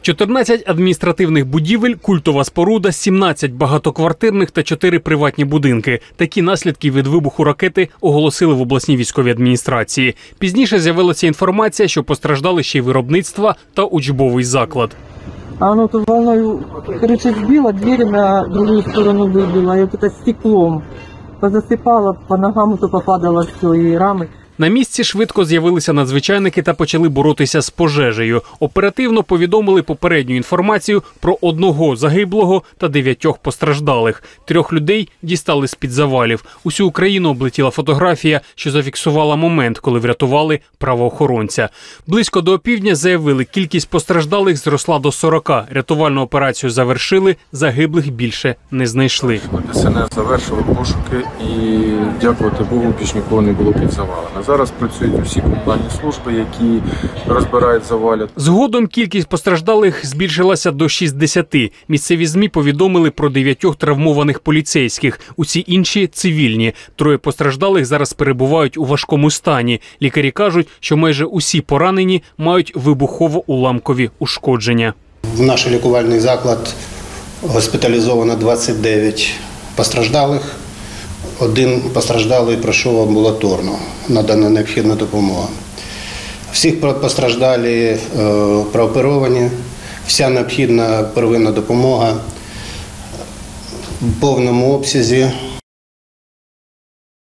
14 адміністративних будівель, культова споруда, 17 багатоквартирних та 4 приватні будинки. Такі наслідки від вибуху ракети оголосили в обласній військовій адміністрації. Пізніше з'явилася інформація, що постраждали ще й виробництва та учбовий заклад. Оно тут волною, короче, сбило, двери на другую сторону выбило, и вот это стеклом позасыпало, по ногам то попадало все, и рамы. На місці швидко з'явилися надзвичайники та почали боротися з пожежею. Оперативно повідомили попередню інформацію про 1 загиблого та 9 постраждалих. 3 людей дістали з-під завалів. Усю Україну облетіла фотографія, що зафіксувала момент, коли врятували правоохоронця. Близько до опівдня заявили, кількість постраждалих зросла до 40. Рятувальну операцію завершили, загиблих більше не знайшли. ДСНС завершили пошуки і, дякувати Богу, більш нікого не було під завалами. Зараз працюють усі комунальні служби, які розбирають завали. Згодом кількість постраждалих збільшилася до 60. Місцеві ЗМІ повідомили про 9 травмованих поліцейських. Усі інші – цивільні. 3 постраждалих зараз перебувають у важкому стані. Лікарі кажуть, що майже усі поранені мають вибухово-уламкові ушкодження. В наш лікувальний заклад госпіталізовано 29 постраждалих. 1 постраждалий пройшов амбулаторно, надана необхідна допомога. Всіх постраждалі прооперовані, вся необхідна первинна допомога в повному обсязі